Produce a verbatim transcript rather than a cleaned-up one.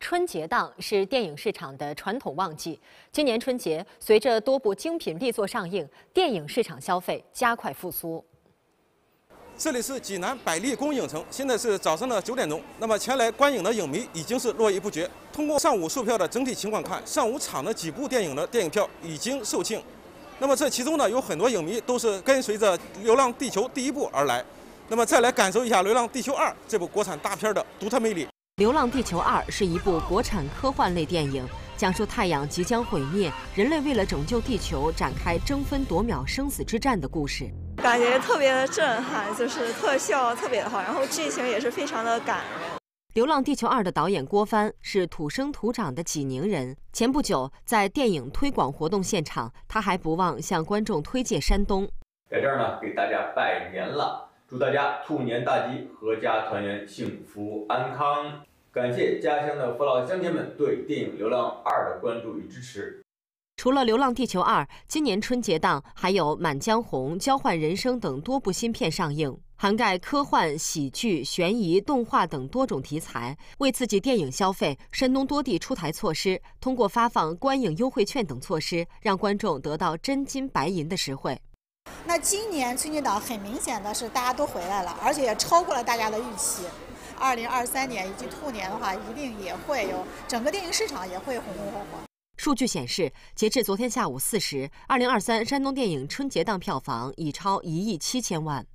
春节档是电影市场的传统旺季。今年春节，随着多部精品力作上映，电影市场消费加快复苏。 这里是济南百丽宫影城，现在是早上的九点钟。那么前来观影的影迷已经是络绎不绝。通过上午售票的整体情况看，上午场的几部电影的电影票已经售罄。那么这其中呢，有很多影迷都是跟随着《流浪地球》第一部而来。那么再来感受一下《流浪地球二》这部国产大片的独特魅力。 《流浪地球二》是一部国产科幻类电影，讲述太阳即将毁灭，人类为了拯救地球展开争分夺秒生死之战的故事。 感觉特别的震撼，就是特效特别好，然后剧情也是非常的感人。《 流浪地球二》的导演郭帆是土生土长的济宁人。前不久在电影推广活动现场，他还不忘向观众推介山东。 在这儿呢，给大家拜年了。 祝大家兔年大吉，阖家团圆，幸福安康！感谢家乡的父老乡亲们对电影《流浪二》的关注与支持。 除了《流浪地球二》，今年春节档还有《满江红》《交换人生》等多部新片上映，涵盖科幻、喜剧、悬疑、动画等多种题材。为刺激电影消费，山东多地出台措施，通过发放观影优惠券等措施，让观众得到真金白银的实惠。 那今年春节档很明显的是大家都回来了，而且也超过了大家的预期。二零二三年以及兔年的话，一定也会有整个电影市场也会红红火火。 数据显示，截至昨天下午四时，二零二三山东电影春节档票房已超一亿七千万。